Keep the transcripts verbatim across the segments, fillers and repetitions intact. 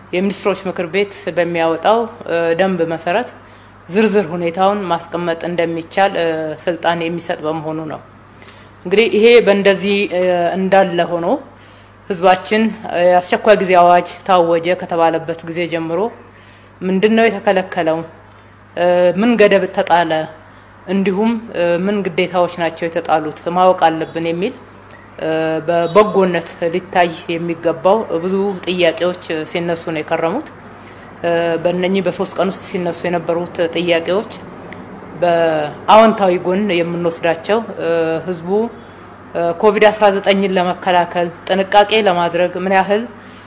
የሚኒስትሮች ምክር ቤት በሚያወጣው ደንብ መሰረት ዝርዝር ሁኔታውን ማስቀመጥ እንደሚቻል ስልጣን የሚሰጥ በመሆኑ ነው። እንግዲህ ይሄ በእንደዚህ እንዳለ ሆኖ ህዝባችን አስቸኳይ ጊዜ አዋጅ ታወጀ ከተባለበት ጊዜ ጀምሮ ምንድነው የተከለከለው ምን ገደብ ተጣለ እንዲሁም ምን ግዴታዎች ናቸው የተጣሉት ማወቅ አለብን የሚል በበጎነት ሊታይ የሚገባው ብዙ ጥያቄዎች ሲነሱ ነው የከረሙት። በእነኚህ በሶስት ቀን ውስጥ ሲነሱ የነበሩት ጥያቄዎች በአዎንታዊ ጎን የምንወስዳቸው ህዝቡ ኮቪድ አስራ ዘጠኝ ለመከላከል ጥንቃቄ ለማድረግ ምን ያህል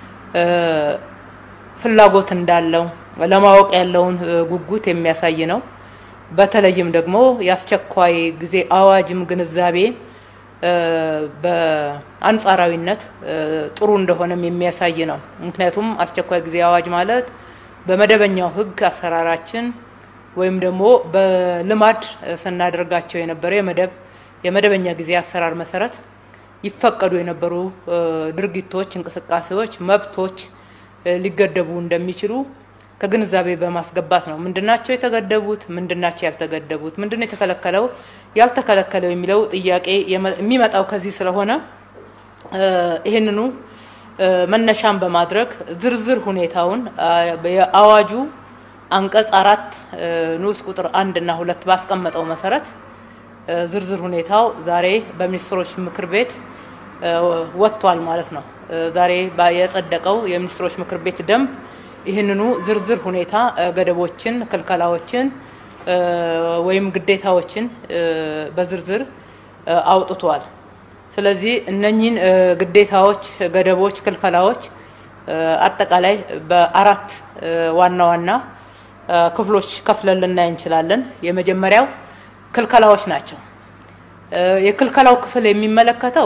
ፍላጎት እንዳለው ለማወቅ ያለውን ጉጉት የሚያሳይ ነው። በተለይም ደግሞ ያስቸኳይ ጊዜ አዋጅም ግንዛቤ በአንጻራዊነት ጥሩ እንደሆነም የሚያሳይ ነው። ምክንያቱም አስቸኳይ ጊዜ አዋጅ ማለት በመደበኛው ህግ አሰራራችን ወይም ደግሞ በልማድ ስናደርጋቸው የነበረ የመደብ የመደበኛ ጊዜ አሰራር መሰረት ይፈቀዱ የነበሩ ድርጊቶች እንቅስቃሴዎች መብቶች ሊገደቡ እንደሚችሉ ከግንዛቤ በማስገባት ነው። ምንድናቸው የተገደቡት ምንድናቸው ያልተገደቡት ምንድነው የተከለከለው ያልተከለከለው የሚለው ጥያቄ የሚመጣው ከዚህ ስለሆነ ይሄንኑ መነሻን በማድረግ ዝርዝር ሁኔታውን በአዋጁ አንቀጽ አራት ንዑስ ቁጥር አንድ እና ሁለት ባስቀመጠው መሰረት ዝርዝር ሁኔታው ዛሬ በሚኒስትሮች ምክር ቤት ወጥቷል ማለት ነው። ዛሬ የጸደቀው የሚኒስትሮች ምክር ቤት ደንብ ይህንኑ ዝርዝር ሁኔታ ገደቦችን ክልከላዎችን ወይም ግዴታዎችን በዝርዝር አውጥቷል። ስለዚህ እነኚህን ግዴታዎች ገደቦች ክልከላዎች አጠቃላይ በአራት ዋና ዋና ክፍሎች ከፍለን ልናይ እንችላለን። የመጀመሪያው ክልከላዎች ናቸው። የክልከላው ክፍል የሚመለከተው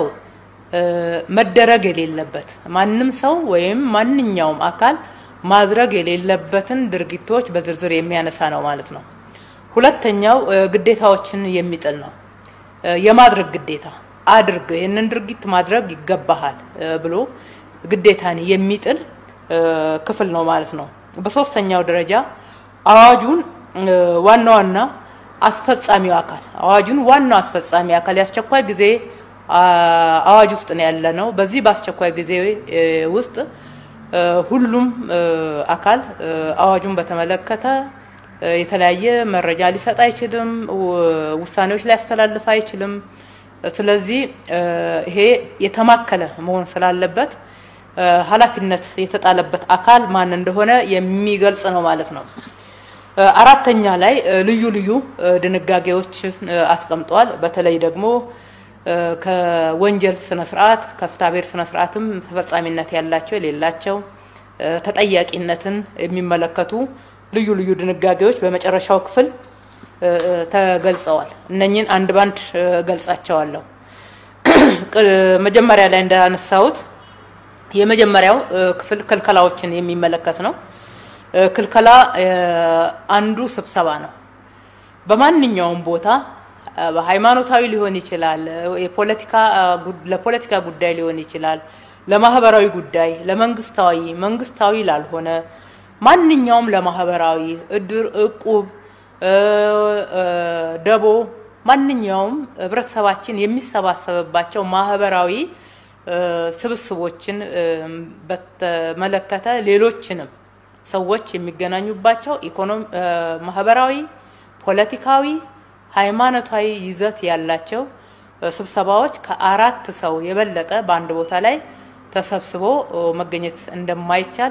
መደረግ የሌለበት ማንንም ሰው ወይም ማንኛውም አካል ማድረግ የሌለበትን ድርጊቶች በዝርዝር የሚያነሳ ነው ማለት ነው። ሁለተኛው ግዴታዎችን የሚጥል ነው። የማድረግ ግዴታ አድርግ ይሄንን ድርጊት ማድረግ ይገባሃል ብሎ ግዴታን የሚጥል ክፍል ነው ማለት ነው። በሶስተኛው ደረጃ አዋጁን ዋና ዋና አስፈጻሚው አካል አዋጁን ዋና አስፈጻሚ አካል ያስቸኳይ ጊዜ አዋጅ ውስጥ ነው ያለነው። በዚህ በአስቸኳይ ጊዜ ውስጥ ሁሉም አካል አዋጁን በተመለከተ የተለያየ መረጃ ሊሰጥ አይችልም ውሳኔዎች ላይ ያስተላልፍ አይችልም። ስለዚህ ይሄ የተማከለ መሆን ስላለበት ኃላፊነት የተጣለበት አካል ማን እንደሆነ የሚገልጽ ነው ማለት ነው። አራተኛ ላይ ልዩ ልዩ ድንጋጌዎች አስቀምጧል። በተለይ ደግሞ ከወንጀል ስነ ስርዓት ከፍትሐብሔር ስነ ስርዓትም ተፈጻሚነት ያላቸው የሌላቸው ተጠያቂነትን የሚመለከቱ ልዩ ልዩ ድንጋጌዎች በመጨረሻው ክፍል ተገልጸዋል። እነኚህን አንድ ባንድ ገልጻቸዋለሁ። መጀመሪያ ላይ እንዳነሳሁት የመጀመሪያው ክፍል ክልከላዎችን የሚመለከት ነው። ክልከላ አንዱ ስብሰባ ነው። በማንኛውም ቦታ በሃይማኖታዊ ሊሆን ይችላል የፖለቲካ ለፖለቲካ ጉዳይ ሊሆን ይችላል ለማህበራዊ ጉዳይ ለመንግስታዊ መንግስታዊ ላልሆነ ማንኛውም ለማህበራዊ እድር እቁብ ደቦ ማንኛውም ህብረተሰባችን የሚሰባሰብባቸው ማህበራዊ ስብስቦችን በተመለከተ ሌሎችንም ሰዎች የሚገናኙባቸው ኢኮኖሚ ማህበራዊ ፖለቲካዊ ሃይማኖታዊ ይዘት ያላቸው ስብሰባዎች ከአራት ሰው የበለጠ በአንድ ቦታ ላይ ተሰብስቦ መገኘት እንደማይቻል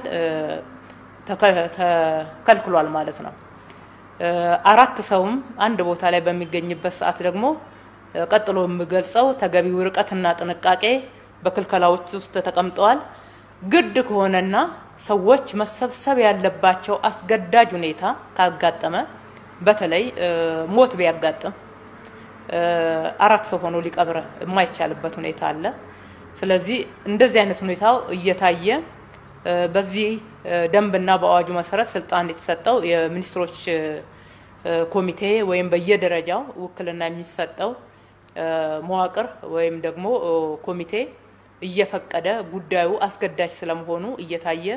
ተከልክሏል ማለት ነው። አራት ሰውም አንድ ቦታ ላይ በሚገኝበት ሰዓት ደግሞ ቀጥሎ የሚገልጸው ተገቢው ርቀትና ጥንቃቄ በክልከላዎች ውስጥ ተቀምጧል። ግድ ከሆነና ሰዎች መሰብሰብ ያለባቸው አስገዳጅ ሁኔታ ካጋጠመ በተለይ ሞት ቢያጋጥም አራት ሰው ሆኖ ሊቀብር የማይቻልበት ሁኔታ አለ። ስለዚህ እንደዚህ አይነት ሁኔታው እየታየ በዚህ ደንብና በአዋጁ መሰረት ስልጣን የተሰጠው የሚኒስትሮች ኮሚቴ ወይም በየደረጃው ውክልና የሚሰጠው መዋቅር ወይም ደግሞ ኮሚቴ እየፈቀደ ጉዳዩ አስገዳጅ ስለመሆኑ እየታየ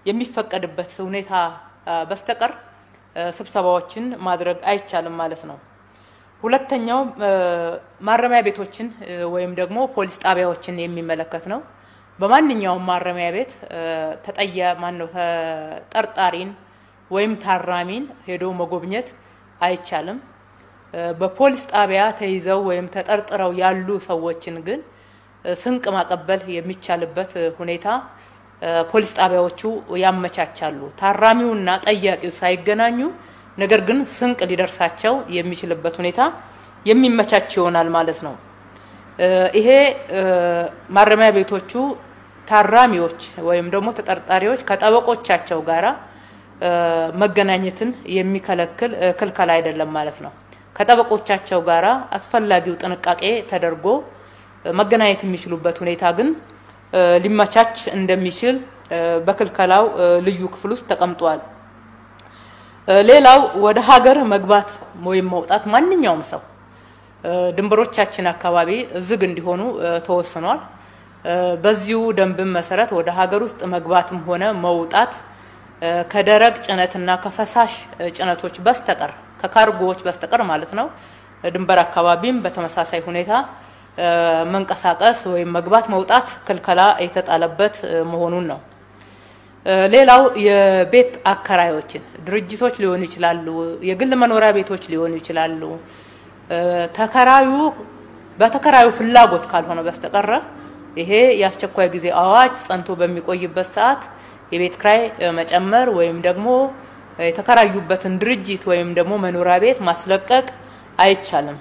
የሚፈቀድበት ሁኔታ በስተቀር ስብሰባዎችን ማድረግ አይቻልም ማለት ነው። ሁለተኛው ማረሚያ ቤቶችን ወይም ደግሞ ፖሊስ ጣቢያዎችን የሚመለከት ነው። በማንኛውም ማረሚያ ቤት ተጠያ ማነው ተጠርጣሪን ወይም ታራሚን ሄዶ መጎብኘት አይቻልም። በፖሊስ ጣቢያ ተይዘው ወይም ተጠርጥረው ያሉ ሰዎችን ግን ስንቅ ማቀበል የሚቻልበት ሁኔታ ፖሊስ ጣቢያዎቹ ያመቻቻሉ። ታራሚውና ጠያቂው ሳይገናኙ ነገር ግን ስንቅ ሊደርሳቸው የሚችልበት ሁኔታ የሚመቻች ይሆናል ማለት ነው። ይሄ ማረሚያ ቤቶቹ ታራሚዎች ወይም ደግሞ ተጠርጣሪዎች ከጠበቆቻቸው ጋራ መገናኘትን የሚከለክል ክልከላ አይደለም ማለት ነው። ከጠበቆቻቸው ጋራ አስፈላጊው ጥንቃቄ ተደርጎ መገናኘት የሚችሉበት ሁኔታ ግን ሊመቻች እንደሚችል በክልከላው ልዩ ክፍል ውስጥ ተቀምጧል። ሌላው ወደ ሀገር መግባት ወይም መውጣት ማንኛውም ሰው ድንበሮቻችን አካባቢ ዝግ እንዲሆኑ ተወስኗል። በዚሁ ደንብ መሰረት ወደ ሀገር ውስጥ መግባትም ሆነ መውጣት ከደረቅ ጭነትና ከፈሳሽ ጭነቶች በስተቀር ከካርጎዎች በስተቀር ማለት ነው ድንበር አካባቢም በተመሳሳይ ሁኔታ መንቀሳቀስ ወይም መግባት መውጣት ክልከላ የተጣለበት መሆኑን ነው። ሌላው የቤት አከራዮችን ድርጅቶች ሊሆኑ ይችላሉ፣ የግል መኖሪያ ቤቶች ሊሆኑ ይችላሉ። ተከራዩ በተከራዩ ፍላጎት ካልሆነ በስተቀር ይሄ ያስቸኳይ ጊዜ አዋጅ ጸንቶ በሚቆይበት ሰዓት የቤት ክራይ መጨመር ወይም ደግሞ የተከራዩበትን ድርጅት ወይም ደግሞ መኖሪያ ቤት ማስለቀቅ አይቻልም።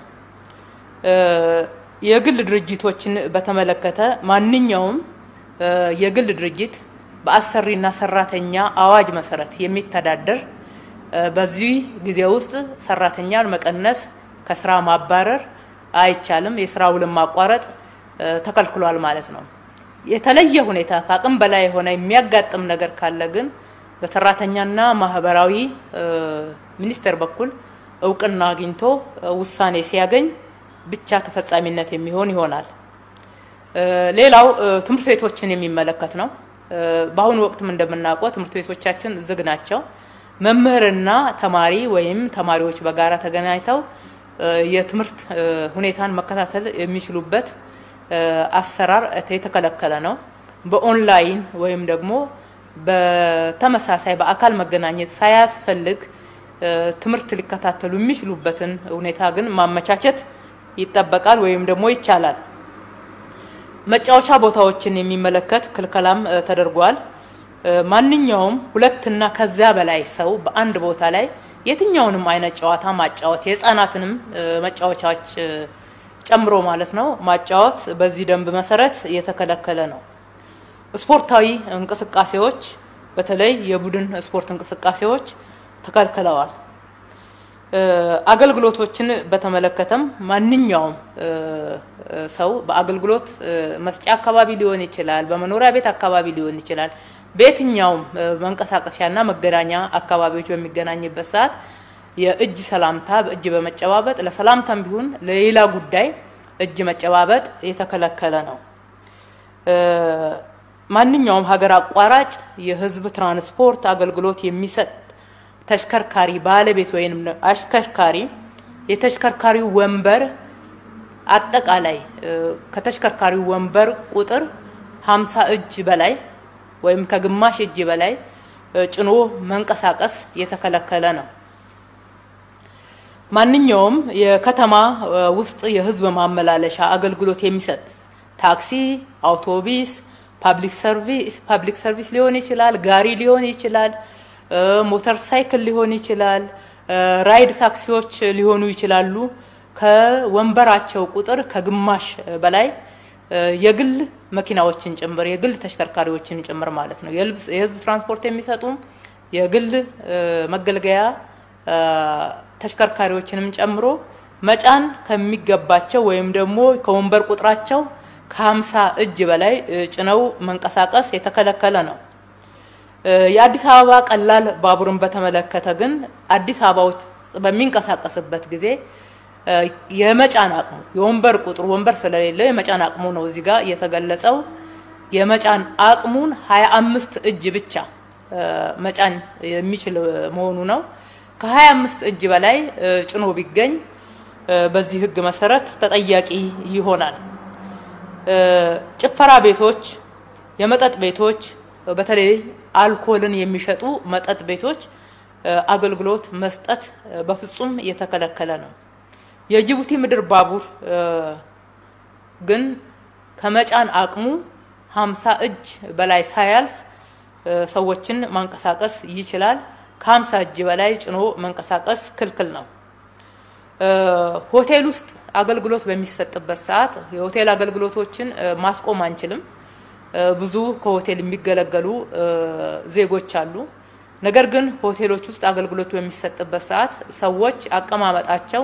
የግል ድርጅቶችን በተመለከተ ማንኛውም የግል ድርጅት በአሰሪና ሰራተኛ አዋጅ መሰረት የሚተዳደር በዚህ ጊዜ ውስጥ ሰራተኛን መቀነስ ከስራ ማባረር አይቻልም። የስራው ለማቋረጥ ተከልክሏል ማለት ነው። የተለየ ሁኔታ ከአቅም በላይ ሆነ የሚያጋጥም ነገር ካለ ግን በሰራተኛና ማህበራዊ ሚኒስቴር በኩል እውቅና አግኝቶ ውሳኔ ሲያገኝ ብቻ ተፈጻሚነት የሚሆን ይሆናል። ሌላው ትምህርት ቤቶችን የሚመለከት ነው። በአሁኑ ወቅትም እንደምናውቀው ትምህርት ቤቶቻችን ዝግ ናቸው። መምህርና ተማሪ ወይም ተማሪዎች በጋራ ተገናኝተው የትምህርት ሁኔታን መከታተል የሚችሉበት አሰራር የተከለከለ ነው። በኦንላይን ወይም ደግሞ በተመሳሳይ በአካል መገናኘት ሳያስፈልግ ትምህርት ሊከታተሉ የሚችሉበትን ሁኔታ ግን ማመቻቸት ይጠበቃል ወይም ደግሞ ይቻላል። መጫወቻ ቦታዎችን የሚመለከት ክልከላም ተደርጓል። ማንኛውም ሁለትና ከዛ በላይ ሰው በአንድ ቦታ ላይ የትኛውንም አይነት ጨዋታ ማጫወት የህፃናትንም መጫወቻዎች ጨምሮ ማለት ነው ማጫወት በዚህ ደንብ መሰረት የተከለከለ ነው። ስፖርታዊ እንቅስቃሴዎች በተለይ የቡድን ስፖርት እንቅስቃሴዎች ተከልክለዋል። አገልግሎቶችን በተመለከተም ማንኛውም ሰው በአገልግሎት መስጫ አካባቢ ሊሆን ይችላል፣ በመኖሪያ ቤት አካባቢ ሊሆን ይችላል፣ በየትኛውም መንቀሳቀሻና መገናኛ አካባቢዎች በሚገናኝበት ሰዓት የእጅ ሰላምታ በእጅ በመጨባበጥ ለሰላምታም ቢሆን ለሌላ ጉዳይ እጅ መጨባበጥ የተከለከለ ነው። ማንኛውም ሀገር አቋራጭ የህዝብ ትራንስፖርት አገልግሎት የሚሰጥ ተሽከርካሪ ባለቤት ወይንም አሽከርካሪ የተሽከርካሪው ወንበር አጠቃላይ ከተሽከርካሪው ወንበር ቁጥር ሃምሳ እጅ በላይ ወይም ከግማሽ እጅ በላይ ጭኖ መንቀሳቀስ የተከለከለ ነው። ማንኛውም የከተማ ውስጥ የህዝብ ማመላለሻ አገልግሎት የሚሰጥ ታክሲ፣ አውቶቡስ፣ ፐብሊክ ሰርቪስ ፐብሊክ ሰርቪስ ሊሆን ይችላል፣ ጋሪ ሊሆን ይችላል፣ ሞተር ሳይክል ሊሆን ይችላል፣ ራይድ ታክሲዎች ሊሆኑ ይችላሉ። ከወንበራቸው ቁጥር ከግማሽ በላይ የግል መኪናዎችን ጭምር የግል ተሽከርካሪዎችን ጭምር ማለት ነው የህዝብ ትራንስፖርት የሚሰጡ የግል መገልገያ ተሽከርካሪዎችንም ጨምሮ መጫን ከሚገባቸው ወይም ደግሞ ከወንበር ቁጥራቸው ከሃምሳ እጅ በላይ ጭነው መንቀሳቀስ የተከለከለ ነው። የአዲስ አበባ ቀላል ባቡርን በተመለከተ ግን አዲስ አበባ ውስጥ በሚንቀሳቀስበት ጊዜ የመጫን አቅሙ የወንበር ቁጥሩ ወንበር ስለሌለ የመጫን አቅሙ ነው እዚህ ጋር የተገለጸው። የመጫን አቅሙን ሃያ አምስት እጅ ብቻ መጫን የሚችል መሆኑ ነው ከ25 እጅ በላይ ጭኖ ቢገኝ በዚህ ህግ መሰረት ተጠያቂ ይሆናል ጭፈራ ቤቶች የመጠጥ ቤቶች በተለይ አልኮልን የሚሸጡ መጠጥ ቤቶች አገልግሎት መስጠት በፍጹም የተከለከለ ነው የጅቡቲ ምድር ባቡር ግን ከመጫን አቅሙ ሃምሳ እጅ በላይ ሳያልፍ ሰዎችን ማንቀሳቀስ ይችላል ከ50 እጅ በላይ ጭኖ መንቀሳቀስ ክልክል ነው ሆቴል ውስጥ አገልግሎት በሚሰጥበት ሰዓት የሆቴል አገልግሎቶችን ማስቆም አንችልም ብዙ ከሆቴል የሚገለገሉ ዜጎች አሉ ነገር ግን ሆቴሎች ውስጥ አገልግሎት በሚሰጥበት ሰዓት ሰዎች አቀማመጣቸው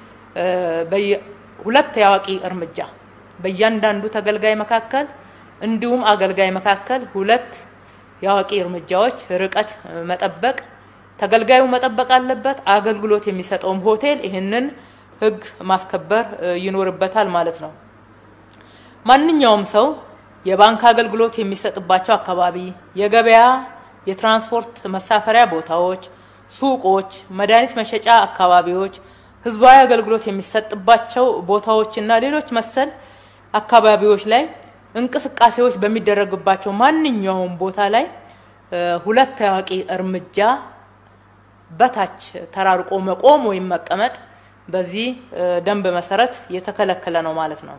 በሁለት ያዋቂ እርምጃ በእያንዳንዱ ተገልጋይ መካከል እንዲሁም አገልጋይ መካከል ሁለት ያዋቂ እርምጃዎች ርቀት መጠበቅ ተገልጋዩ መጠበቅ አለበት አገልግሎት የሚሰጠው ሆቴል ይሄንን ህግ ማስከበር ይኖርበታል ማለት ነው ማንኛውም ሰው የባንክ አገልግሎት የሚሰጥባቸው አካባቢ የገበያ የትራንስፖርት መሳፈሪያ ቦታዎች ሱቆች መድኃኒት መሸጫ አካባቢዎች ህዝባዊ አገልግሎት የሚሰጥባቸው ቦታዎችና ሌሎች መሰል አካባቢዎች ላይ እንቅስቃሴዎች በሚደረግባቸው ማንኛውም ቦታ ላይ ሁለት ታዋቂ እርምጃ በታች ተራርቆ መቆም ወይም መቀመጥ በዚህ ደንብ መሰረት የተከለከለ ነው ማለት ነው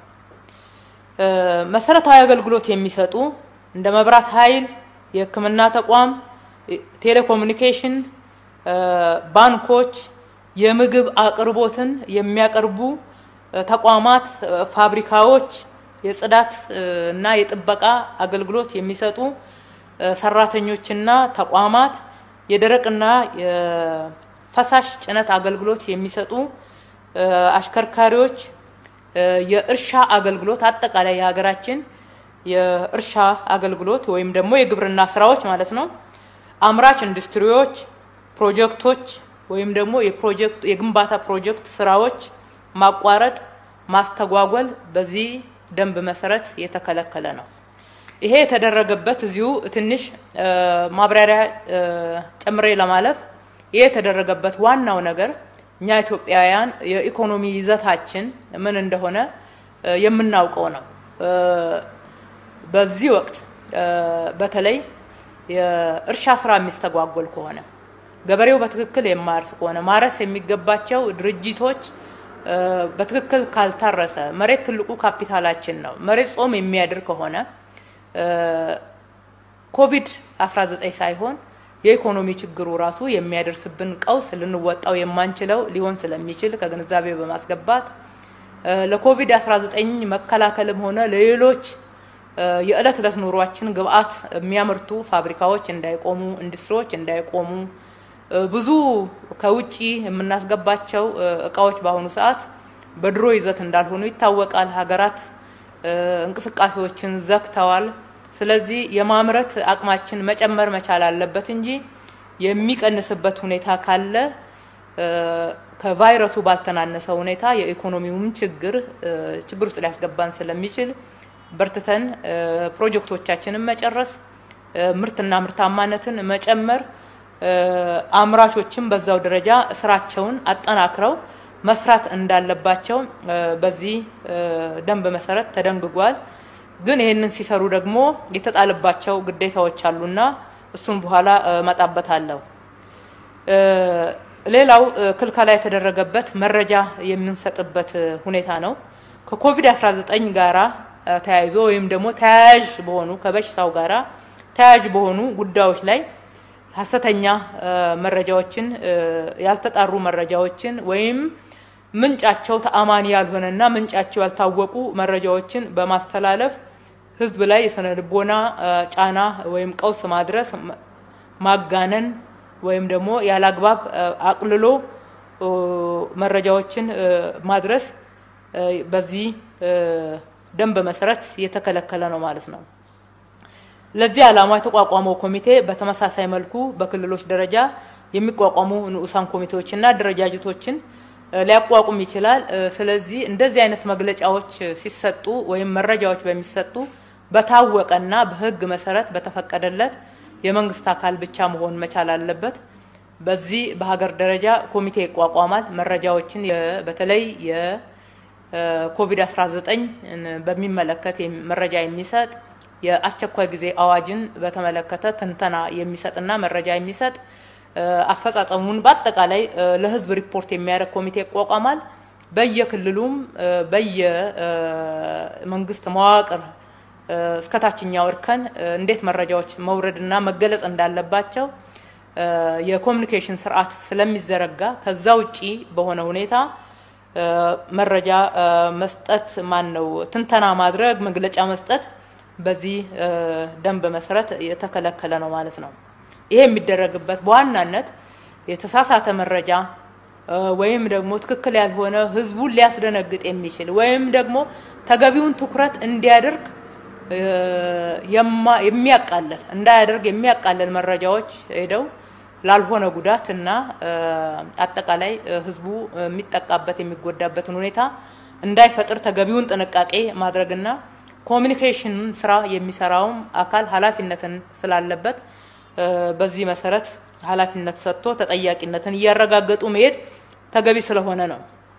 መሰረታዊ አገልግሎት የሚሰጡ እንደ መብራት ኃይል የህክምና ተቋም ቴሌኮሙኒኬሽን ባንኮች የምግብ አቅርቦትን የሚያቀርቡ ተቋማት ፋብሪካዎች የጽዳት እና የጥበቃ አገልግሎት የሚሰጡ ሰራተኞችና ተቋማት የደረቅና የፈሳሽ ጭነት አገልግሎት የሚሰጡ አሽከርካሪዎች የእርሻ አገልግሎት አጠቃላይ የሀገራችን የእርሻ አገልግሎት ወይም ደግሞ የግብርና ስራዎች ማለት ነው አምራች ኢንዱስትሪዎች ፕሮጀክቶች ወይም ደግሞ የፕሮጀክት የግንባታ ፕሮጀክት ስራዎች ማቋረጥ ማስተጓጎል በዚህ ደንብ መሰረት የተከለከለ ነው ይሄ የተደረገበት እዚሁ ትንሽ ማብራሪያ ጨምሬ ለማለፍ ይሄ የተደረገበት ዋናው ነገር እኛ ኢትዮጵያውያን የኢኮኖሚ ይዘታችን ምን እንደሆነ የምናውቀው ነው በዚህ ወቅት በተለይ የእርሻ ስራ የሚስተጓጎል ከሆነ ገበሬው በትክክል የማርስ ከሆነ ማረስ የሚገባቸው ድርጅቶች በትክክል ካልታረሰ መሬት ትልቁ ካፒታላችን ነው መሬት ጾም የሚያድር ከሆነ ኮቪድ አስራ ዘጠኝ ሳይሆን የኢኮኖሚ ችግሩ ራሱ የሚያደርስብን ቀውስ ልንወጣው የማንችለው ሊሆን ስለሚችል ከግንዛቤ በማስገባት ለኮቪድ አስራ ዘጠኝ መከላከልም ሆነ ለሌሎች የዕለት ዕለት ኑሯችን ግብአት የሚያመርቱ ፋብሪካዎች እንዳይቆሙ ኢንዱስትሪዎች እንዳይቆሙ ብዙ ከውጪ የምናስገባቸው እቃዎች በአሁኑ ሰዓት በድሮ ይዘት እንዳልሆኑ ይታወቃል ሀገራት እንቅስቃሴዎችን ዘግተዋል ስለዚህ የማምረት አቅማችን መጨመር መቻል አለበት እንጂ የሚቀንስበት ሁኔታ ካለ ከቫይረሱ ባልተናነሰ ሁኔታ የኢኮኖሚውን ችግር ችግር ውስጥ ሊያስገባን ስለሚችል በርተተን ፕሮጀክቶቻችንን መጨረስ ምርትና ምርታማነትን መጨመር አምራቾችም በዛው ደረጃ ስራቸውን አጠናክረው መስራት እንዳለባቸው በዚህ ደንብ መሰረት ተደንግጓል ግን ይሄንን ሲሰሩ ደግሞ የተጣለባቸው ግዴታዎች አሉና እሱን በኋላ መጣበታለሁ ሌላው ክልከላ የተደረገበት መረጃ የምንሰጥበት ሁኔታ ነው ከኮቪድ አስራ ዘጠኝ ጋራ ተያይዞ ወይም ደግሞ ተያያዥ በሆኑ ከበሽታው ጋራ ተያያዥ በሆኑ ጉዳዮች ላይ ሐሰተኛ መረጃዎችን ያልተጣሩ መረጃዎችን ወይም ምንጫቸው ተአማኒ ያልሆነና ምንጫቸው ያልታወቁ መረጃዎችን በማስተላለፍ ህዝብ ላይ የሰነልቦና ጫና ወይም ቀውስ ማድረስ ማጋነን ወይም ደግሞ ያላግባብ አቅልሎ መረጃዎችን ማድረስ በዚህ ደንብ መሰረት የተከለከለ ነው ማለት ነው ለዚህ ዓላማ የተቋቋመው ኮሚቴ በተመሳሳይ መልኩ በክልሎች ደረጃ የሚቋቋሙ ንዑሳን ኮሚቴዎችና ደረጃጀቶችን ሊያቋቁም ይችላል ስለዚህ እንደዚህ አይነት መግለጫዎች ሲሰጡ ወይም መረጃዎች በሚሰጡ በታወቀና በህግ መሰረት በተፈቀደለት የመንግስት አካል ብቻ መሆን መቻል አለበት በዚህ በሀገር ደረጃ ኮሚቴ ይቋቋማል መረጃዎችን በተለይ የኮቪድ አስራ ዘጠኝ በሚመለከት መረጃ የሚሰጥ የአስቸኳይ ጊዜ አዋጅን በተመለከተ ትንተና የሚሰጥና መረጃ የሚሰጥ አፈጻጸሙን በአጠቃላይ ለህዝብ ሪፖርት የሚያደርግ ኮሚቴ ይቋቋማል በየክልሉም በየመንግስት መዋቅር እስከታችኛው እርከን እንዴት መረጃዎች መውረድና መገለጽ እንዳለባቸው የኮሙኒኬሽን ስርዓት ስለሚዘረጋ ከዛ ውጪ በሆነ ሁኔታ መረጃ መስጠት ማን ነው ትንተና ማድረግ መግለጫ መስጠት በዚህ ደንብ መሰረት የተከለከለ ነው ማለት ነው ይሄ የሚደረግበት በዋናነት የተሳሳተ መረጃ ወይም ደግሞ ትክክል ያልሆነ ህዝቡን ሊያስደነግጥ የሚችል ወይም ደግሞ ተገቢውን ትኩረት እንዲያደርግ የሚያቃለል እንዳያደርግ የሚያቃለል መረጃዎች ሄደው ላልሆነ ጉዳትና አጠቃላይ ህዝቡ የሚጠቃበት የሚጎዳበትን ሁኔታ እንዳይፈጥር ተገቢውን ጥንቃቄ ማድረግና ኮሙኒኬሽን ስራ የሚሰራው አካል ኃላፊነትን ስላለበት በዚህ መሰረት ኃላፊነት ሰጥቶ ተጠያቂነትን ያረጋግጡ መሄድ ተገቢ ስለሆነ ነው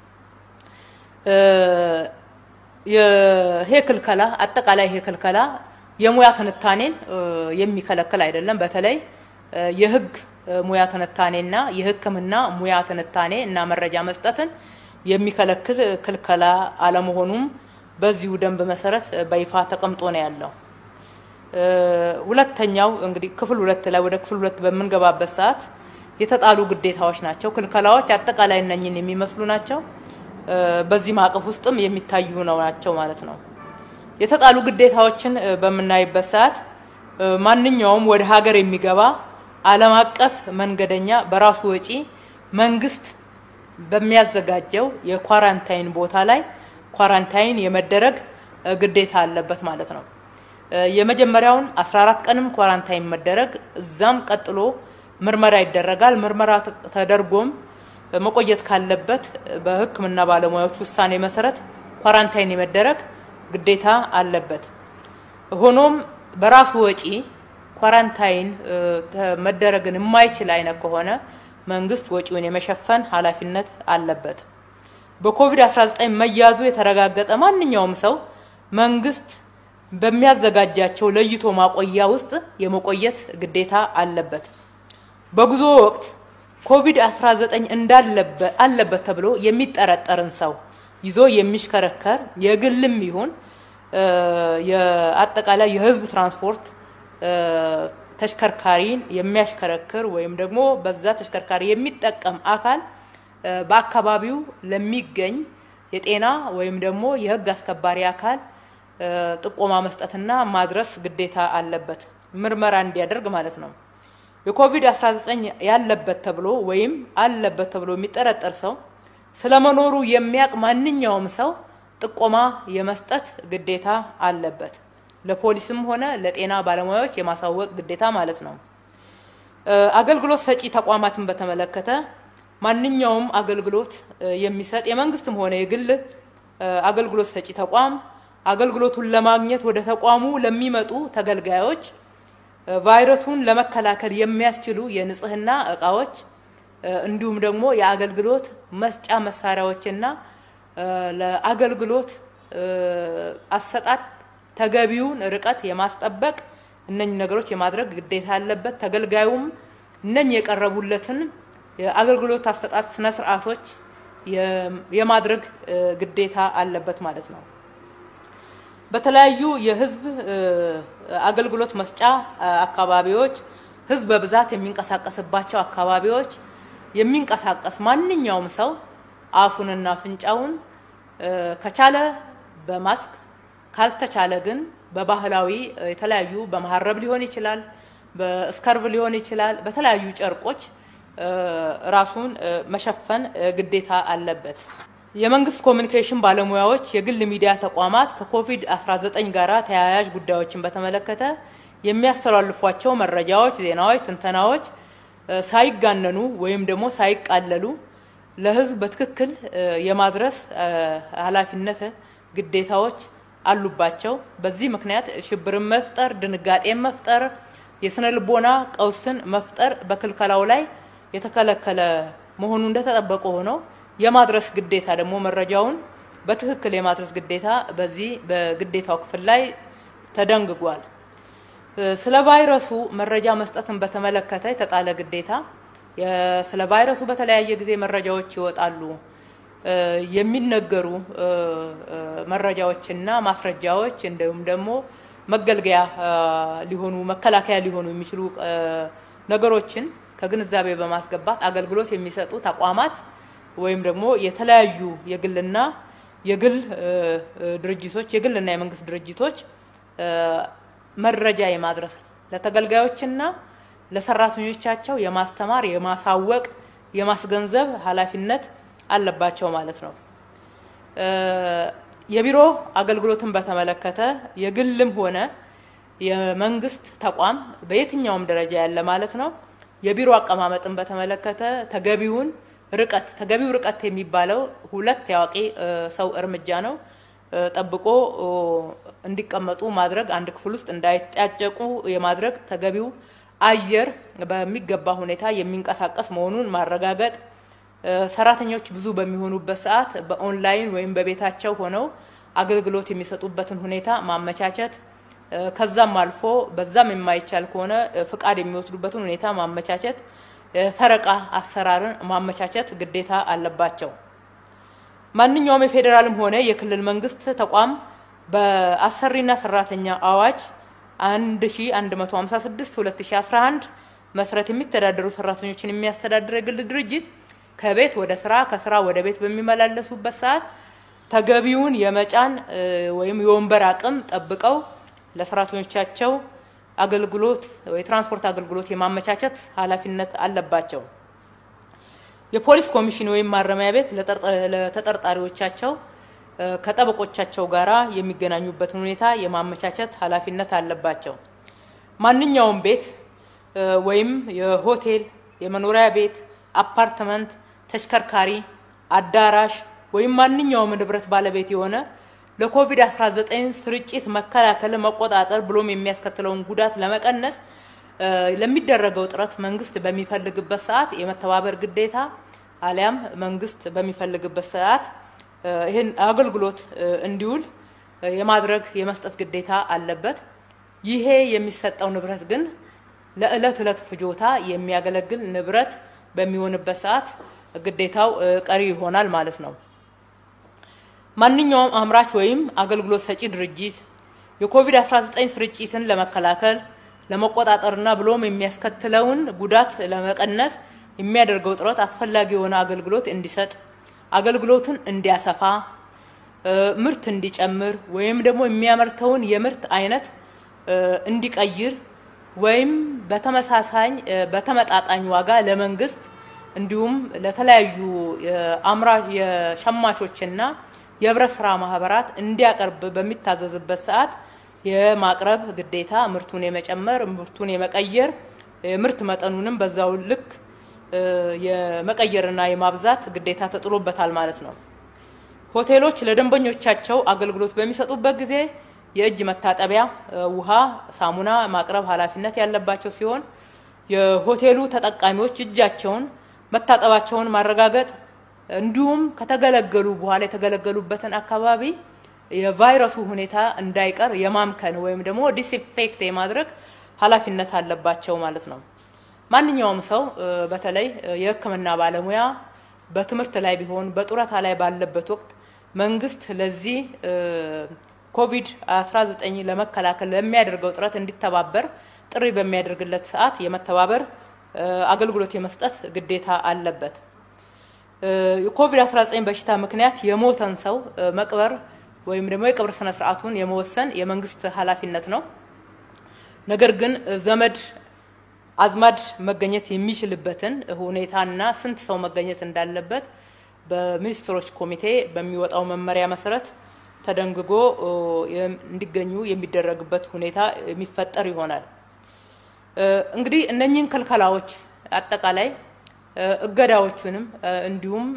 የሄክልከላ አጠቃላይ ሄክልከላ የሙያ ትንታኔን የሚከለክል አይደለም በተለይ የህግ ሙያ ትንታኔና የህክምና ሙያ ትንታኔ እና መረጃ መስጠትን የሚከለክል ክልከላ አለመሆኑም በዚሁ ደንብ መሰረት በይፋ ተቀምጦ ነው ያለው ሁለተኛው እንግዲህ ክፍል ሁለት ላይ ወደ ክፍል ሁለት በመንገባበት ሰዓት የተጣሉ ግዴታዎች ናቸው ክልከላዎች አጠቃላይ እነኝን የሚመስሉ ናቸው በዚህ ማቀፍ ውስጥም የሚታዩ ነው ናቸው ማለት ነው የተጣሉ ግዴታዎችን በመናይበት ሰዓት ማንኛውም ወደ ሀገር የሚገባ ዓለም አቀፍ መንገደኛ በራሱ ወጪ መንግስት በሚያዘጋጀው የኳራንታይን ቦታ ላይ ኳራንታይን የመደረግ ግዴታ አለበት ማለት ነው የመጀመሪያውን አስራ አራት ቀንም ኳራንታይን መደረግ እዛም ቀጥሎ ምርመራ ይደረጋል ምርመራ ተደርጎም መቆየት ካለበት በህክምና ባለሙያዎች ውሳኔ መሰረት ኳራንታይን የመደረግ ግዴታ አለበት ሆኖም በራሱ ወጪ ኳራንታይን መደረግን የማይችል አይነት ከሆነ መንግስት ወጪውን የመሸፈን ኃላፊነት አለበት በኮቪድ አስራ ዘጠኝ መያዙ የተረጋገጠ ማንኛውም ሰው መንግስት በሚያዘጋጃቸው ለይቶ ማቆያ ውስጥ የመቆየት ግዴታ አለበት በጉዞ ወቅት ኮቪድ አስራ ዘጠኝ እንዳለበት አለበት ተብሎ የሚጠረጠርን ሰው ይዞ የሚሽከረከር የግልም ይሁን የአጠቃላይ የህዝብ ትራንስፖርት ተሽከርካሪን የሚያሽከረክር ወይም ደግሞ በዛ ተሽከርካሪ የሚጠቀም አካል በአካባቢው ለሚገኝ የጤና ወይም ደግሞ የህግ አስከባሪ አካል ጥቆማ መስጠትና ማድረስ ግዴታ አለበት ምርመራ እንዲያደርግ ማለት ነው የኮቪድ አስራ ዘጠኝ ያለበት ተብሎ ወይም አለበት ተብሎ የሚጠረጠር ሰው ስለመኖሩ የሚያቅ ማንኛውም ሰው ጥቆማ የመስጠት ግዴታ አለበት ለፖሊስም ሆነ ለጤና ባለሙያዎች የማሳወቅ ግዴታ ማለት ነው አገልግሎት ሰጪ ተቋማትን በተመለከተ ማንኛውም አገልግሎት የሚሰጥ የመንግስትም ሆነ የግል አገልግሎት ሰጪ ተቋም አገልግሎቱን ለማግኘት ወደ ተቋሙ ለሚመጡ ተገልጋዮች ቫይረሱን ለመከላከል የሚያስችሉ የንጽህና ዕቃዎች እንዲሁም ደግሞ የአገልግሎት መስጫ መሳሪያዎችና ለአገልግሎት አሰጣጥ ተገቢውን ርቀት የማስጠበቅ እነኚህ ነገሮች የማድረግ ግዴታ አለበት ተገልጋዩም እነኚህ የቀረቡለትን የአገልግሎት አሰጣጥ ስነ ስርዓቶች የማድረግ ግዴታ አለበት ማለት ነው በተለያዩ የህዝብ አገልግሎት መስጫ አካባቢዎች ህዝብ በብዛት የሚንቀሳቀስባቸው አካባቢዎች የሚንቀሳቀስ ማንኛውም ሰው አፉንና ፍንጫውን ከቻለ በማስክ ካልተቻለ ግን በባህላዊ የተለያዩ በመሐረብ ሊሆን ይችላል በስካርቭ ሊሆን ይችላል በተለያዩ ጨርቆች ራሱን መሸፈን ግዴታ አለበት የመንግስት ኮሙኒኬሽን ባለሙያዎች የግል ሚዲያ ተቋማት ከኮቪድ አስራ ዘጠኝ ጋራ ተያያዥ ጉዳዮችን በተመለከተ የሚያስተላልፏቸው መረጃዎች ዜናዎች ትንተናዎች ሳይጋነኑ ወይም ደግሞ ሳይቃለሉ ለህዝብ በትክክል የማድረስ ኃላፊነት ግዴታዎች አሉባቸው በዚህ ምክንያት ሽብርን መፍጠር ድንጋጤን መፍጠር የስነ ልቦና ቀውስን መፍጠር በክልከላው ላይ የተከለከለ መሆኑ እንደተጠበቀ ሆኖ የማድረስ ግዴታ ደግሞ መረጃውን በትክክል የማድረስ ግዴታ በዚህ በግዴታው ክፍል ላይ ተደንግጓል። ስለ ቫይረሱ መረጃ መስጠትን በተመለከተ የተጣለ ግዴታ ስለ ቫይረሱ በተለያየ ጊዜ መረጃዎች ይወጣሉ የሚነገሩ መረጃዎችና ማስረጃዎች እንደውም ደግሞ መገልገያ ሊሆኑ መከላከያ ሊሆኑ የሚችሉ ነገሮችን ከግንዛቤ በማስገባት አገልግሎት የሚሰጡ ተቋማት ወይም ደግሞ የተለያዩ የግልና የግል ድርጅቶች የግልና የመንግስት ድርጅቶች መረጃ የማድረስ ለተገልጋዮችና ለሰራተኞቻቸው የማስተማር የማሳወቅ የማስገንዘብ ኃላፊነት አለባቸው ማለት ነው። የቢሮ አገልግሎትን በተመለከተ የግልም ሆነ የመንግስት ተቋም በየትኛውም ደረጃ ያለ ማለት ነው የቢሮ አቀማመጥን በተመለከተ ተገቢውን ርቀት ተገቢው ርቀት የሚባለው ሁለት ያዋቂ ሰው እርምጃ ነው ጠብቆ እንዲቀመጡ ማድረግ አንድ ክፍል ውስጥ እንዳይጣጨቁ የማድረግ ተገቢው አየር በሚገባ ሁኔታ የሚንቀሳቀስ መሆኑን ማረጋገጥ ሰራተኞች ብዙ በሚሆኑበት ሰዓት በኦንላይን ወይም በቤታቸው ሆነው አገልግሎት የሚሰጡበትን ሁኔታ ማመቻቸት ከዛም አልፎ በዛም የማይቻል ከሆነ ፍቃድ የሚወስዱበትን ሁኔታ ማመቻቸት ፈረቃ አሰራርን ማመቻቸት ግዴታ አለባቸው። ማንኛውም የፌደራልም ሆነ የክልል መንግስት ተቋም በአሰሪና ሰራተኛ አዋጅ አንድ ሺህ አንድ መቶ ሃምሳ ስድስት ሁለት ሺህ አስራ አንድ መሰረት የሚተዳደሩ ሰራተኞችን የሚያስተዳድር የግል ድርጅት ከቤት ወደ ስራ ከስራ ወደ ቤት በሚመላለሱበት ሰዓት ተገቢውን የመጫን ወይም የወንበር አቅም ጠብቀው ለሰራተኞቻቸው አገልግሎት ወይ ትራንስፖርት አገልግሎት የማመቻቸት ኃላፊነት አለባቸው። የፖሊስ ኮሚሽን ወይም ማረሚያ ቤት ለተጠርጣሪዎቻቸው ከጠበቆቻቸው ጋራ የሚገናኙበትን ሁኔታ የማመቻቸት ኃላፊነት አለባቸው። ማንኛውም ቤት ወይም የሆቴል የመኖሪያ ቤት አፓርትመንት ተሽከርካሪ አዳራሽ ወይም ማንኛውም ንብረት ባለቤት የሆነ ለኮቪድ አስራ ዘጠኝ ስርጭት መከላከል መቆጣጠር ብሎም የሚያስከትለውን ጉዳት ለመቀነስ ለሚደረገው ጥረት መንግስት በሚፈልግበት ሰዓት የመተባበር ግዴታ አሊያም መንግስት በሚፈልግበት ሰዓት ይሄን አገልግሎት እንዲውል የማድረግ የመስጠት ግዴታ አለበት። ይሄ የሚሰጠው ንብረት ግን ለዕለት ዕለት ፍጆታ የሚያገለግል ንብረት በሚሆንበት ሰዓት ግዴታው ቀሪ ይሆናል ማለት ነው። ማንኛውም አምራች ወይም አገልግሎት ሰጪ ድርጅት የኮቪድ አስራ ዘጠኝ ስርጭትን ለመከላከል ለመቆጣጠርና ብሎም የሚያስከትለውን ጉዳት ለመቀነስ የሚያደርገው ጥረት አስፈላጊ የሆነ አገልግሎት እንዲሰጥ አገልግሎቱን እንዲያሰፋ ምርት እንዲጨምር ወይም ደግሞ የሚያመርተውን የምርት አይነት እንዲቀይር ወይም በተመሳሳይ በተመጣጣኝ ዋጋ ለመንግስት እንዲሁም ለተለያዩ አምራች የሸማቾችና የህብረት ስራ ማህበራት እንዲያቀርብ በሚታዘዝበት ሰዓት የማቅረብ ግዴታ ምርቱን የመጨመር ምርቱን የመቀየር ምርት መጠኑንም በዛው ልክ የመቀየርና የማብዛት ግዴታ ተጥሎበታል ማለት ነው። ሆቴሎች ለደንበኞቻቸው አገልግሎት በሚሰጡበት ጊዜ የእጅ መታጠቢያ ውሃ ሳሙና ማቅረብ ኃላፊነት ያለባቸው ሲሆን የሆቴሉ ተጠቃሚዎች እጃቸውን መታጠባቸውን ማረጋገጥ እንዲሁም ከተገለገሉ በኋላ የተገለገሉበትን አካባቢ የቫይረሱ ሁኔታ እንዳይቀር የማምከን ወይም ደግሞ ዲስኢንፌክት የማድረግ ኃላፊነት አለባቸው ማለት ነው። ማንኛውም ሰው በተለይ የህክምና ባለሙያ በትምህርት ላይ ቢሆን በጡረታ ላይ ባለበት ወቅት መንግስት ለዚህ ኮቪድ አስራ ዘጠኝ ለመከላከል ለሚያደርገው ጥረት እንዲተባበር ጥሪ በሚያደርግለት ሰዓት የመተባበር አገልግሎት የመስጠት ግዴታ አለበት። የኮቪድ አስራ ዘጠኝ በሽታ ምክንያት የሞተን ሰው መቅበር ወይም ደግሞ የቀብር ስነ ስርዓቱን የመወሰን የመንግስት ኃላፊነት ነው። ነገር ግን ዘመድ አዝማድ መገኘት የሚችልበትን ሁኔታና ስንት ሰው መገኘት እንዳለበት በሚኒስትሮች ኮሚቴ በሚወጣው መመሪያ መሰረት ተደንግጎ እንዲገኙ የሚደረግበት ሁኔታ የሚፈጠር ይሆናል። እንግዲህ እነኚህን ከልከላዎች አጠቃላይ እገዳዎችንም እንዲሁም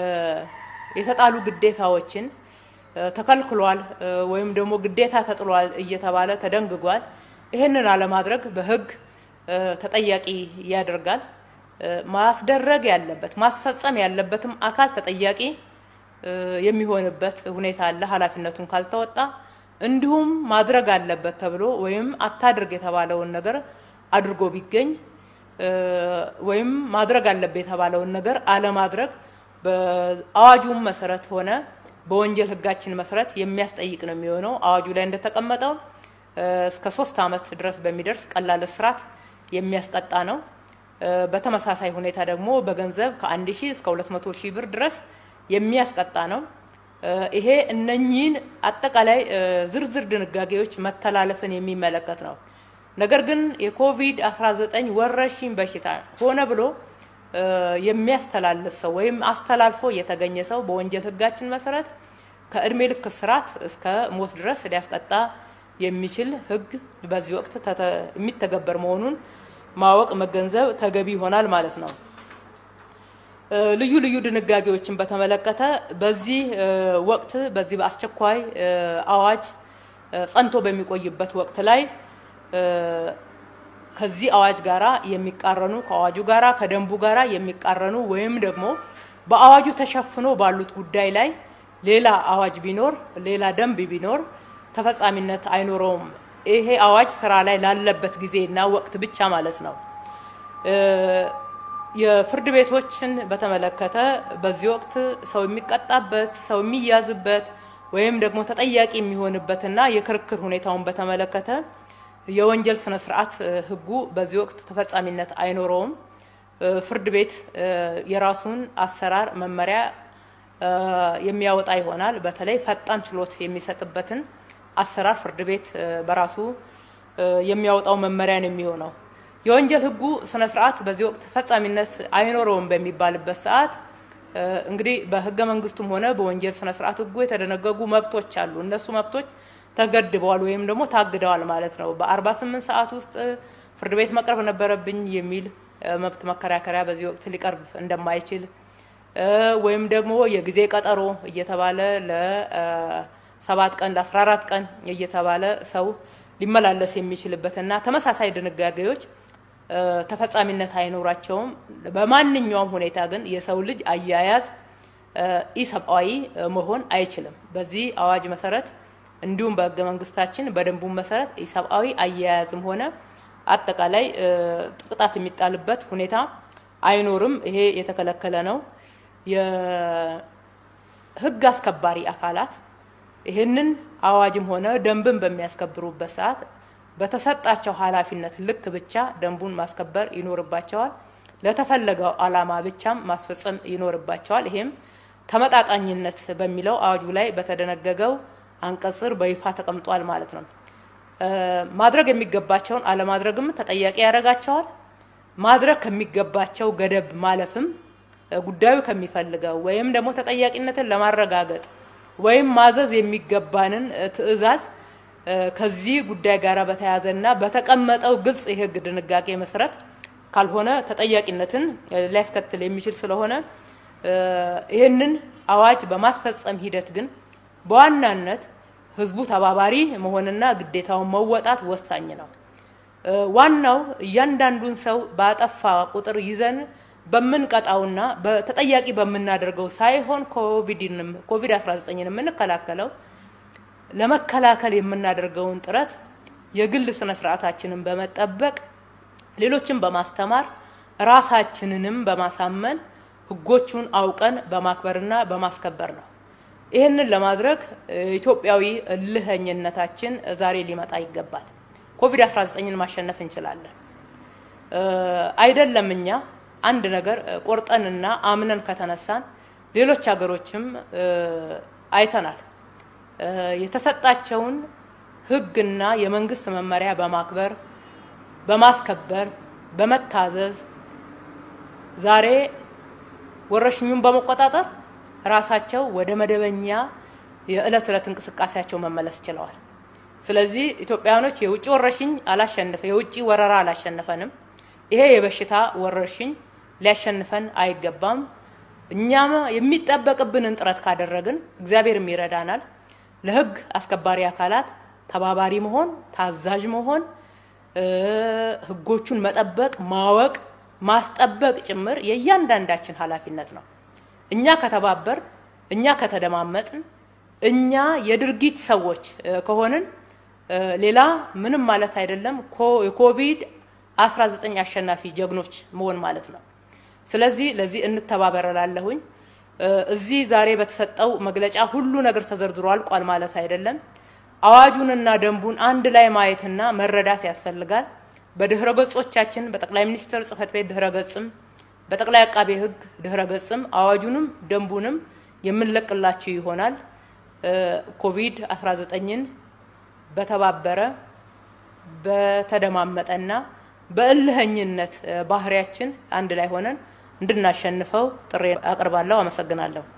የተጣሉ ግዴታዎችን ተከልክሏል ወይም ደግሞ ግዴታ ተጥሏል እየተባለ ተደንግጓል። ይሄንን አለ ማድረግ በህግ ተጠያቂ ያደርጋል ማስደረግ ያለበት ማስፈጸም ያለበትም አካል ተጠያቂ የሚሆንበት ሁኔታ አለ ኃላፊነቱን ካልተወጣ እንዲሁም ማድረግ አለበት ተብሎ ወይም አታድርግ የተባለውን ነገር አድርጎ ቢገኝ ወይም ማድረግ አለበት የተባለውን ነገር አለ ማድረግ በአዋጁም መሰረት ሆነ በወንጀል ህጋችን መሰረት የሚያስጠይቅ ነው የሚሆነው አዋጁ ላይ እንደተቀመጠው እስከ ሶስት አመት ድረስ በሚደርስ ቀላል እስራት የሚያስቀጣ ነው በተመሳሳይ ሁኔታ ደግሞ በገንዘብ ከአንድ ሺህ እስከ ሁለት መቶ ሺህ ብር ድረስ የሚያስቀጣ ነው ይሄ እነኚህን አጠቃላይ ዝርዝር ድንጋጌዎች መተላለፍን የሚመለከት ነው ነገር ግን የኮቪድ አስራ ዘጠኝ ወረርሽኝ በሽታ ሆነ ብሎ የሚያስተላልፍ ሰው ወይም አስተላልፎ የተገኘ ሰው በወንጀል ህጋችን መሰረት ከእድሜ ልክ እስራት እስከ ሞት ድረስ ሊያስቀጣ የሚችል ህግ በዚህ ወቅት የሚተገበር መሆኑን ማወቅ መገንዘብ ተገቢ ይሆናል ማለት ነው ልዩ ልዩ ድንጋጌዎችን በተመለከተ በዚህ ወቅት በዚህ በአስቸኳይ አዋጅ ጸንቶ በሚቆይበት ወቅት ላይ ከዚህ አዋጅ ጋራ የሚቃረኑ ከአዋጁ ጋራ ከደንቡ ጋራ የሚቃረኑ ወይም ደግሞ በአዋጁ ተሸፍኖ ባሉት ጉዳይ ላይ ሌላ አዋጅ ቢኖር ሌላ ደንብ ቢኖር ተፈጻሚነት አይኖረውም ይሄ አዋጅ ስራ ላይ ላለበት ጊዜና ወቅት ብቻ ማለት ነው የፍርድ ቤቶችን በተመለከተ በዚህ ወቅት ሰው የሚቀጣበት ሰው የሚያዝበት ወይም ደግሞ ተጠያቂ የሚሆንበትና የክርክር ሁኔታውን በተመለከተ የወንጀል ስነ ስርዓት ህጉ በዚህ ወቅት ተፈጻሚነት አይኖረውም ፍርድ ቤት የራሱን አሰራር መመሪያ የሚያወጣ ይሆናል በተለይ ፈጣን ችሎት የሚሰጥበትን አሰራር ፍርድ ቤት በራሱ የሚያወጣው መመሪያ ነው የሚሆነው የወንጀል ህጉ ስነ ስርዓት በዚህ ወቅት ተፈጻሚነት አይኖረውም በሚባልበት ሰዓት እንግዲህ በህገ መንግስቱም ሆነ በወንጀል ስነ ስርዓት ህጉ የተደነገጉ መብቶች አሉ እነሱ መብቶች ተገድበዋል ወይም ደግሞ ታግደዋል ማለት ነው በ48 ሰዓት ውስጥ ፍርድ ቤት መቅረብ ነበረብኝ የሚል መብት መከራከሪያ በዚህ ወቅት ሊቀርብ እንደማይችል ወይም ደግሞ የጊዜ ቀጠሮ እየተባለ ለሰባት ቀን ለ14 ቀን እየተባለ ሰው ሊመላለስ የሚችልበትና ተመሳሳይ ድንጋጌዎች ተፈጻሚነት አይኖራቸውም በማንኛውም ሁኔታ ግን የሰው ልጅ አያያዝ ኢሰብአዊ መሆን አይችልም በዚህ አዋጅ መሰረት እንዲሁም በህገ መንግስታችን በደንቡ መሰረት ኢሰብአዊ አያያዝም ሆነ አጠቃላይ ጥቅጣት የሚጣልበት ሁኔታ አይኖርም ይሄ የተከለከለ ነው የህግ አስከባሪ አካላት ይሄንን አዋጅም ሆነ ደንብን በሚያስከብሩበት ሰዓት በተሰጣቸው ኃላፊነት ልክ ብቻ ደንቡን ማስከበር ይኖርባቸዋል ለተፈለገው ዓላማ ብቻም ማስፈጸም ይኖርባቸዋል ይሄም ተመጣጣኝነት በሚለው አዋጁ ላይ በተደነገገው አንቀጽር በይፋ ተቀምጧል ማለት ነው ማድረግ የሚገባቸውን አለ ማድረግም ተጠያቂ ያደርጋቸዋል ማድረግ ከሚገባቸው ገደብ ማለፍም ጉዳዩ ከሚፈልገው ወይም ደግሞ ተጠያቂነትን ለማረጋገጥ ወይም ማዘዝ የሚገባንን ትዕዛዝ ከዚህ ጉዳይ ጋራ በተያያዘና በተቀመጠው ግልጽ የህግ ድንጋጌ መሰረት ካልሆነ ተጠያቂነትን ሊያስከትል የሚችል ስለሆነ ይሄንን አዋጅ በማስፈጸም ሂደት ግን በዋናነት ህዝቡ ተባባሪ መሆንና ግዴታውን መወጣት ወሳኝ ነው ዋናው እያንዳንዱን ሰው ባጠፋ ቁጥር ይዘን በመንቀጣውና በተጠያቂ በመናደርገው ሳይሆን ኮቪድንም ኮቪድ አስራ ዘጠኝን ምንከላከለው ለመከላከል የምናደርገውን ጥረት የግል ስነ ስርዓታችንን በመጠበቅ ሌሎችን በማስተማር ራሳችንንም በማሳመን ህጎቹን አውቀን በማክበርና በማስከበር ነው ይሄንን ለማድረግ ኢትዮጵያዊ ልህኝነታችን ዛሬ ሊመጣ ይገባል ኮቪድ አስራ ዘጠኝን ማሸነፍ እንችላለን አይደለምኛ አንድ ነገር ቆርጠንና አምነን ከተነሳን ሌሎች ሀገሮችም አይተናል የተሰጣቸውን ህግና የመንግስት መመሪያ በማክበር በማስከበር በመታዘዝ ዛሬ ወረሽኙን በመቆጣጠር ራሳቸው ወደ መደበኛ የዕለት ዕለት እንቅስቃሴያቸው መመለስ ይችላል ስለዚህ ኢትዮጵያኖች የውጪ ወረሽኝ አላሸነፈ የውጪ ወረራ አላሸነፈንም ይሄ የበሽታ ወረሽኝ ሊያሸንፈን አይገባም እኛም የሚጠበቅብንን ጥረት ካደረግን እግዚአብሔርም ይረዳናል ለህግ አስከባሪ አካላት ተባባሪ መሆን ታዛዥ መሆን ህጎቹን መጠበቅ ማወቅ ማስጠበቅ ጭምር የእያንዳንዳችን ኃላፊነት ነው እኛ ከተባበር እኛ ከተደማመጥን እኛ የድርጊት ሰዎች ከሆነን ሌላ ምንም ማለት አይደለም ኮቪድ አስራ ዘጠኝ አሸናፊ ጀግኖች መሆን ማለት ነው ስለዚህ ለዚህ እንተባበራላለሁኝ እዚህ ዛሬ በተሰጠው መግለጫ ሁሉ ነገር ተዘርዝሯል ቋል ማለት አይደለም አዋጁንና ደንቡን አንድ ላይ ማየትና መረዳት ያስፈልጋል በድህረ ገጾቻችን በጠቅላይ ሚኒስትር ጽፈት ቤት ድህረ ገጽም በጠቅላይ አቃቤ ህግ ድህረ ገጽም አዋጁንም ደንቡንም የምንለቅላችሁ ይሆናል ኮቪድ አስራ ዘጠኝን በተባበረ በተደማመጠና በእልህኝነት ባህሪያችን አንድ ላይ ሆነን እንድናሸንፈው ጥሪ አቀርባለሁ አመሰግናለሁ